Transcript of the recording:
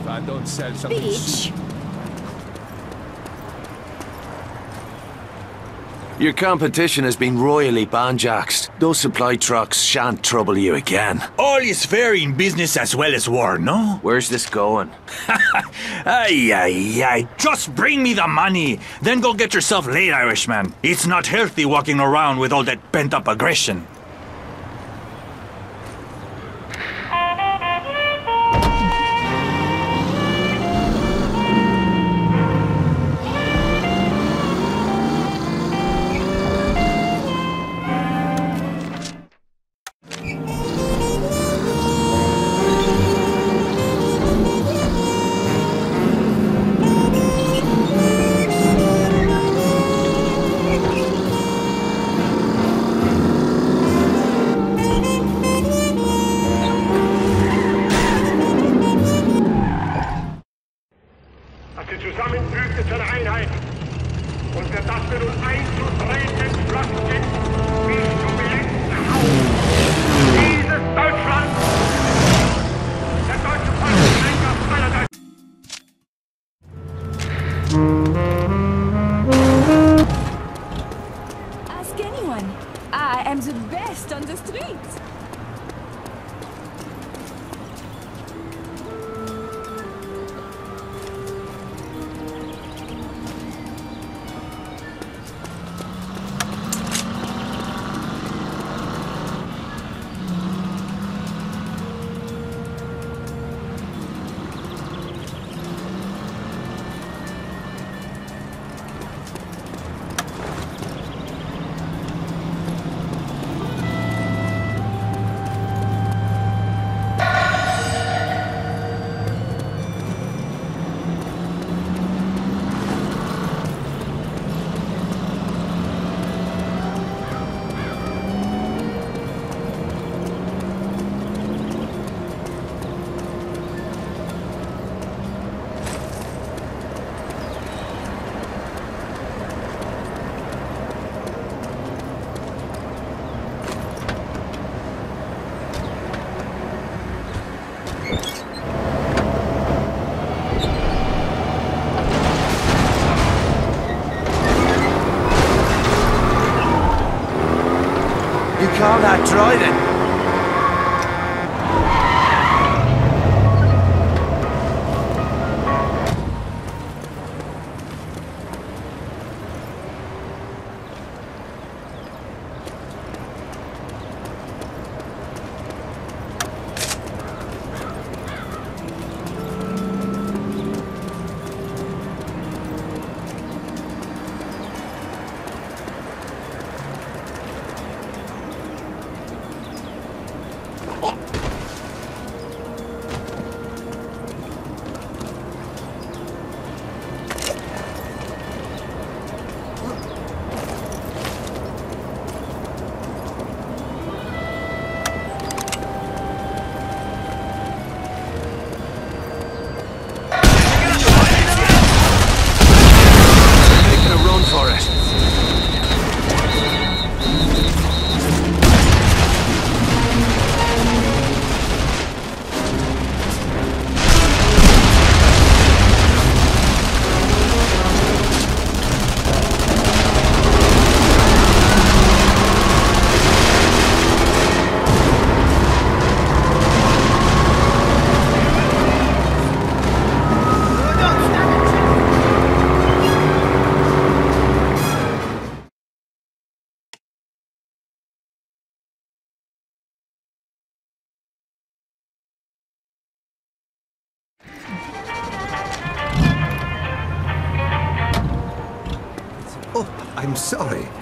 I don't sell something. Bitch! Your competition has been royally banjaxed. Those supply trucks shan't trouble you again. All is fair in business as well as war, no? Where's this going? Ay. Just bring me the money. Then go get yourself laid, Irishman. It's not healthy walking around with all that pent-up aggression. Die zusammenfügte Einheit und für das wir nun einzutreten schlossen, bis zum letzten Hauch dieses Deutschland, der deutsche Volkseinkauf aller Deutschen. Ask anyone. I am the best on the streets. You call that driving? Oh, I'm sorry.